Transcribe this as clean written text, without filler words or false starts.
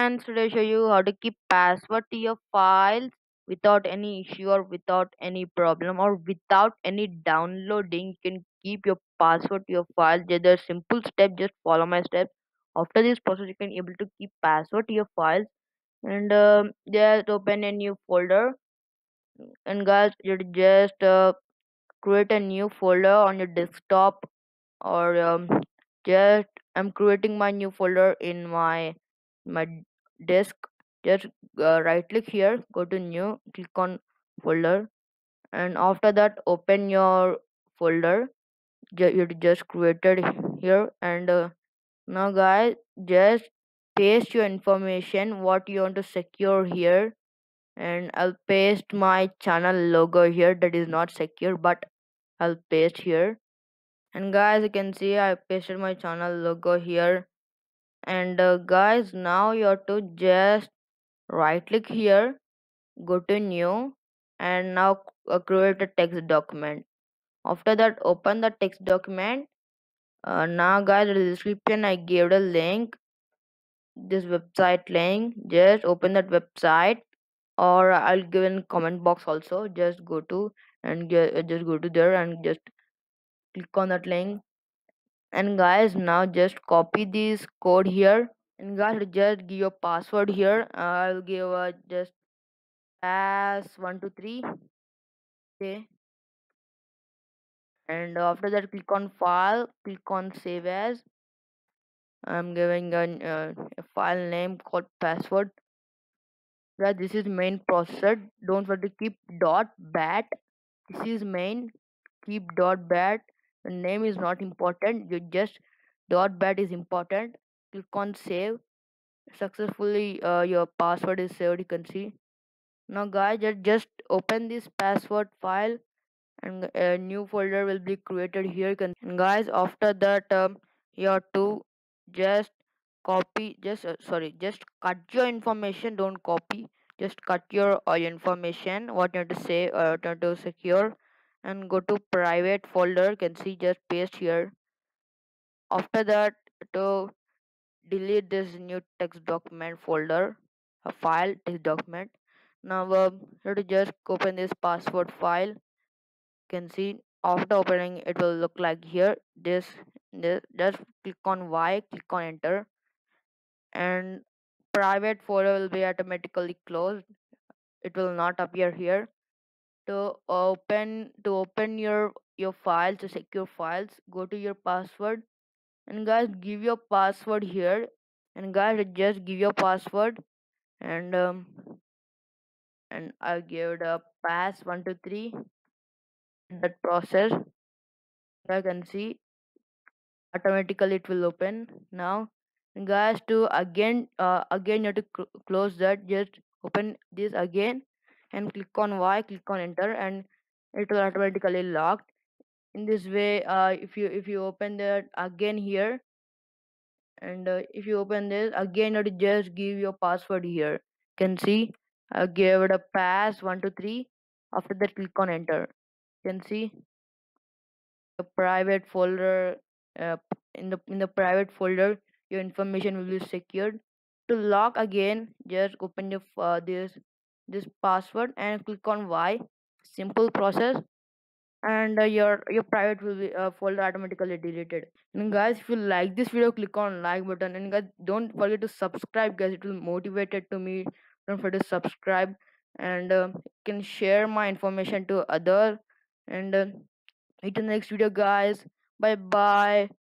friends, today show you how to keep password to your files without any issue or without any problem or without any downloading. You can keep your password to your file. Just a simple step, just follow my steps. After this process, you can able to keep password to your files and just open a new folder. And guys, you just create a new folder on your desktop or just I'm creating my new folder in my desk. Just right click here, go to new, click on folder, and after that open your folder you just created here. And now guys, just paste your information what you want to secure here, and I'll paste my channel logo here. That is not secure, but I'll paste here. And guys, you can see I pasted my channel logo here. And guys, now you have to just right click here, go to new, and now create a text document. After that, open the text document. Now guys, in the description I gave the link, this website link. Just open that website, or I'll give in comment box also. Just go to and just go to there and just click on that link. And guys, now just copy this code here. And guys, just give your password here. I'll give just pass123. Okay. And after that, click on file, click on save as. I'm giving a file name called password. Yeah, this is main processor. Don't forget to keep dot bat. This is main. Keep dot bat. The name is not important. You just dot bat is important. Click on save. Successfully your password is saved, you can see. Now guys, just open this password file, and a new folder will be created here. You can, and guys, after that you have to just copy, just sorry, just cut your information, don't copy. Just cut your information what you have to say, what you have to secure, and go to private folder. You can see, just paste here. After that, to delete this new text document folder, a file text document. Now you have to just open this password file. You can see after opening it will look like here. This just click on Y, click on enter, and private folder will be automatically closed. It will not appear here. To open your files, to secure files, go to your password, and guys, give your password here. And guys, just give your password, and I'll give it a pass123. That process, I can see automatically it will open now. And guys, to again you have to close that. Just open this again and click on Y, click on enter, and it will automatically locked. In this way, if you open that again here, and if you open this again, you have to just give your password here. Can see I gave it a pass123. After that, click on enter. Can see the private folder. In the private folder, your information will be secured. To lock again, just open your this password and click on Y. Simple process. And your private will be folder automatically deleted. And guys, if you like this video, click on like button, and guys, don't forget to subscribe, guys. It will motivate it to me. Don't forget to subscribe, and can share my information to other. And meet in the next video, guys. Bye bye.